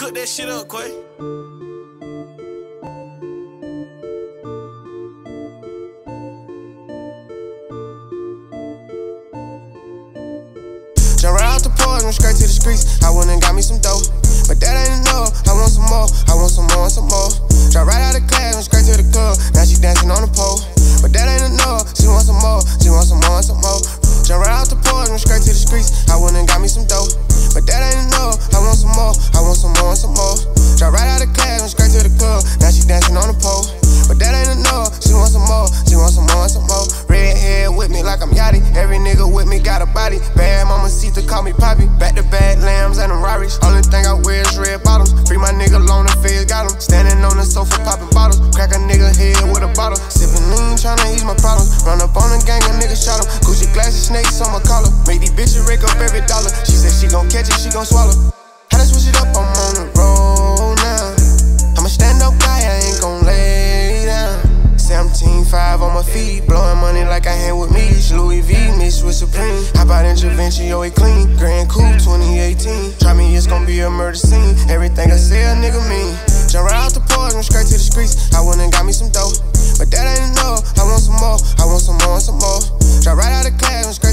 cook that shit up, Quay. Jump right out the porch, went straight to the streets. I went and got me some dough, but that ain't enough. I want some more, I want some more and some more. Drop right out of class, went straight to the club. Now she dancing on the pole, but that ain't enough. She want some more, she want some more and some more. Jump right out the porch, went straight to the streets. I went and got me some dough, but that ain't enough. I want some more, I want some more and some more. Drop right out of class, went straight to the club. Now she dancing on the pole, but that ain't enough. She want some more, she want some more and some more. Red hair with me like I'm Yachty. Every nigga with me got a body. Bad mama Sita call me Poppy. Back to bad lambs and them Rarries. Only thing I wear is red bottoms. Free my nigga alone and feds got him. Standing on the sofa popping bottles. Crack a nigga head with a bottle. Sipping lean tryna ease my problems. Run up on the gang, a nigga shot him. Gucci glasses, snakes on my collar. Make these bitches rake up every dollar. She said she gon' catch it, she gon' swallow. Had to switch it up, I'm on the road now. I'm a stand up guy, I ain't gon' lay down. 17.5 on my feet, blowing money like I hand with me. Louis V mixed with Supreme. How about intervention, yo, it clean. Grand Coupe 2018. Try me, it's gon' be a murder scene. Everything I say, a nigga mean. Jump right out the porch, went straight to the streets. I went and got me some dough, but that ain't enough. I want some more, I want some more and some more. Drop right out of class, went straight